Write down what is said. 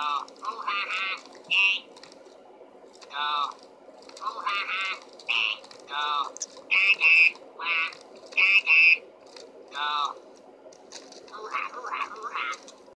Ooh ha ha, yay. Go. Ooh ha ha, bang. Go. Da da, wah. Da da. Go. Ooh ha, ooh ha, ooh ha.